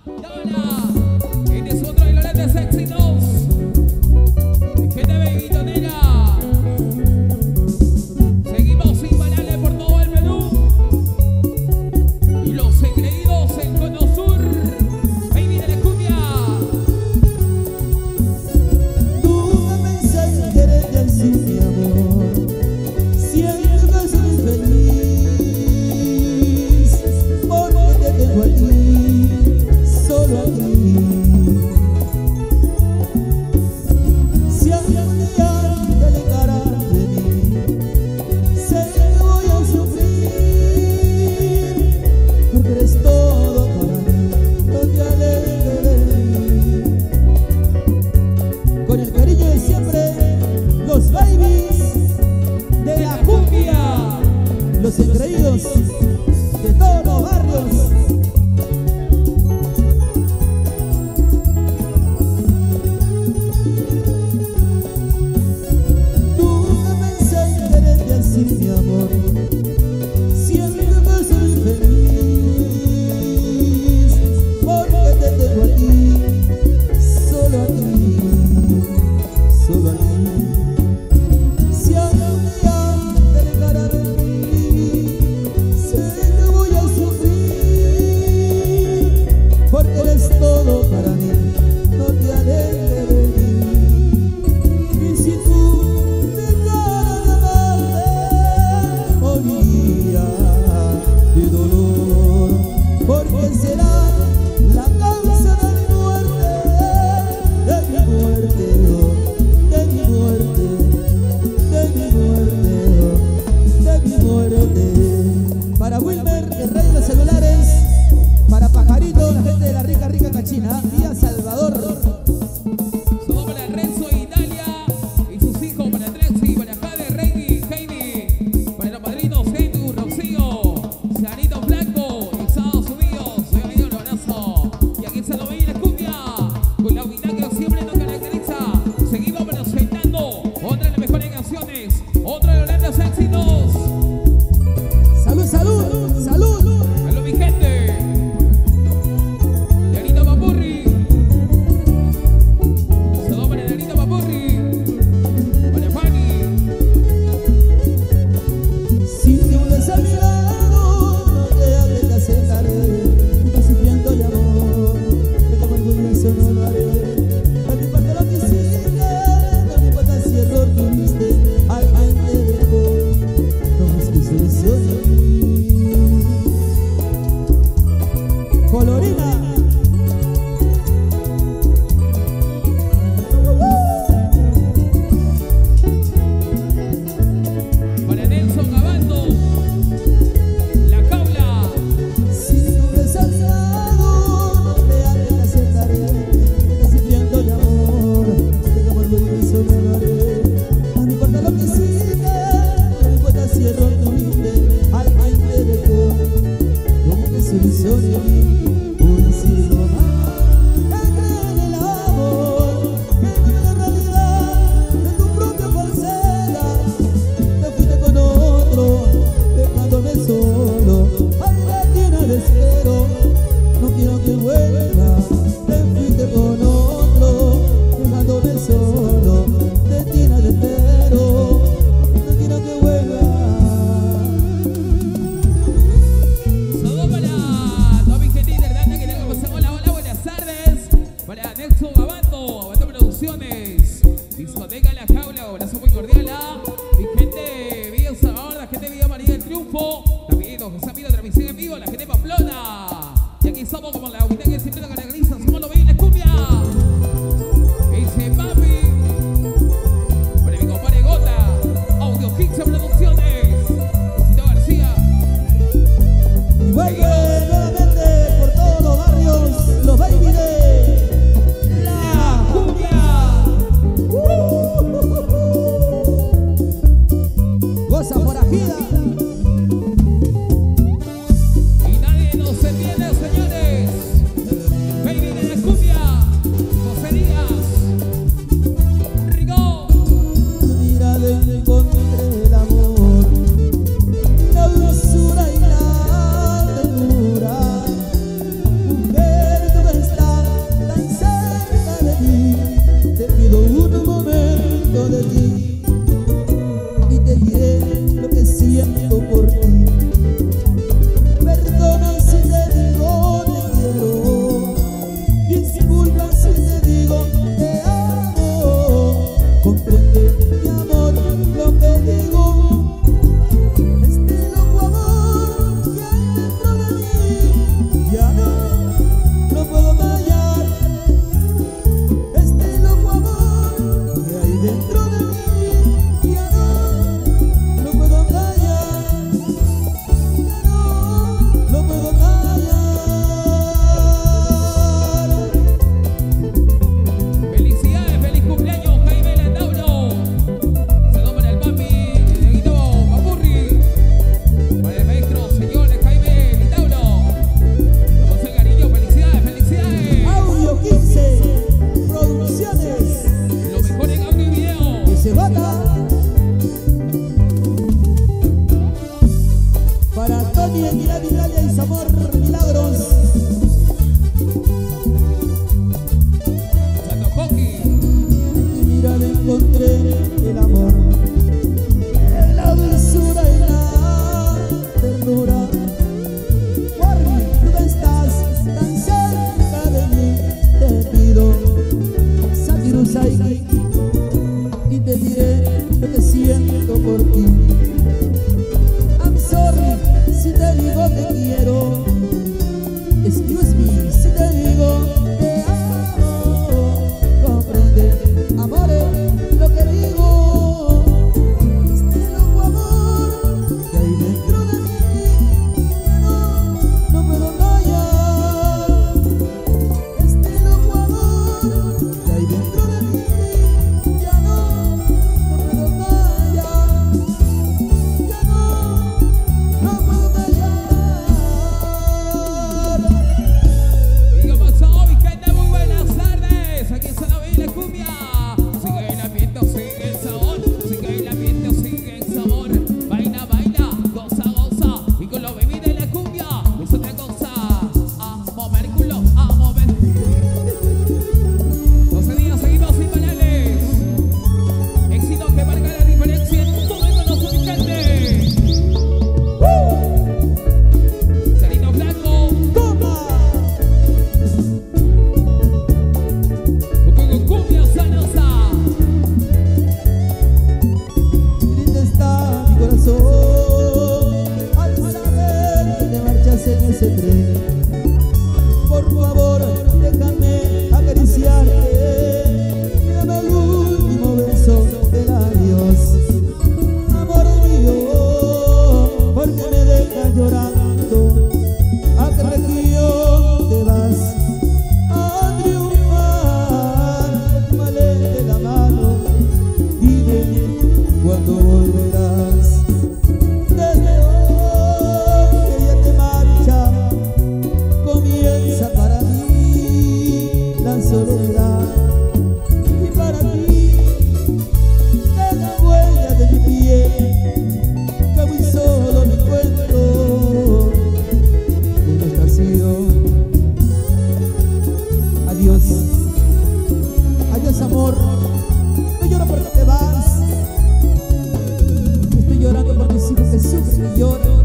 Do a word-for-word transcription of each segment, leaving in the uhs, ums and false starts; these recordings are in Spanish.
Y nadie nos entiende, señores. soledad. Y para ti queda huella de mi piel, que muy solo me encuentro en la estación. Adiós, adiós amor, no lloro porque te vas, estoy llorando por mis hijos que sufren y lloran.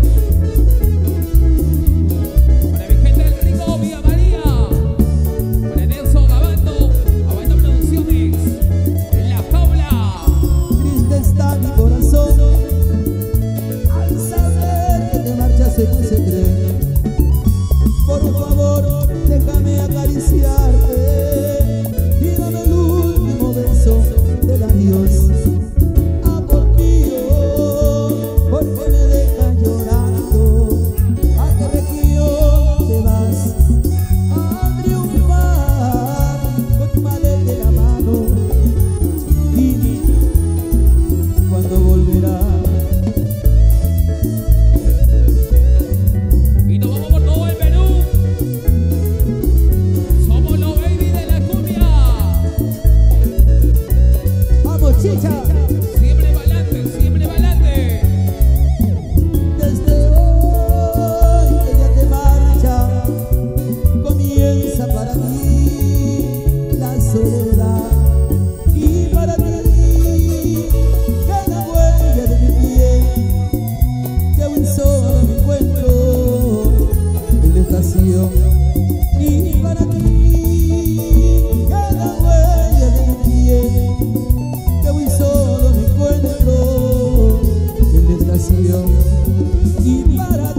En ese tren, por favor, déjame acariciarte y dame el último beso del adiós. Ah, por ti, oh, porque me dejas llorando. ¿A qué región te vas a triunfar con tu maleta en la mano? Dime cuándo volverás. Chicha. Siempre pa'lante, siempre pa'lante. Desde hoy que ya te marcha, comienza para ti la soledad. Y para ti cada huella de mi piel, que aún solo me encuentro en la estación. Y para ti cada huella de mi piel, solo me encuentro en la estación. Y para